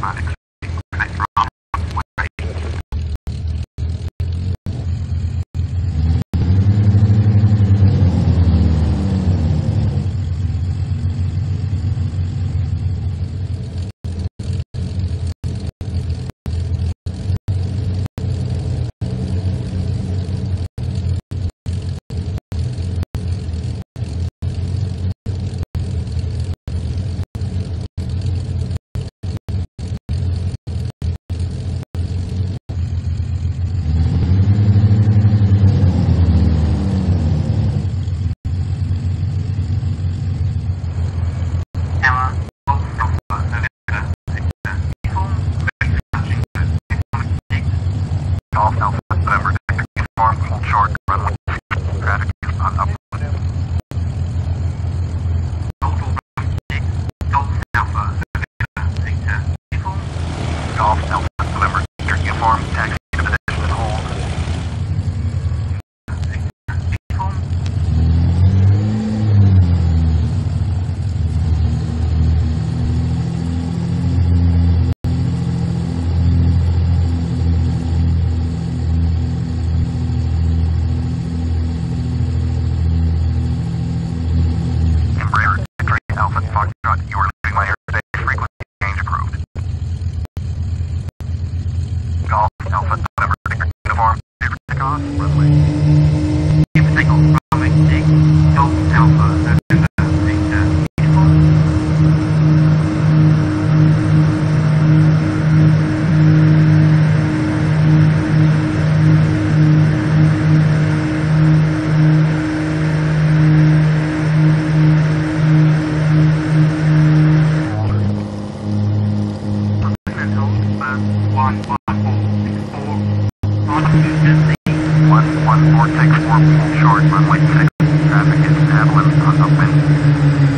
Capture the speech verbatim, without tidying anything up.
Golf Alpha November, uniform, hold short, runway, traffic is on upwind. Golf Alpha November, Golf Alpha November, uniform, taxi to position and hold. You are leaving my airspace. Frequency change approved. Golf Alpha November, uniform, take off, runway. Keep the signal, runway, take. Golf Alpha November, take uniform. One, one, four, six, four, one, one, four, six, four, hold short, runway six, traffic is Havilland on upwind.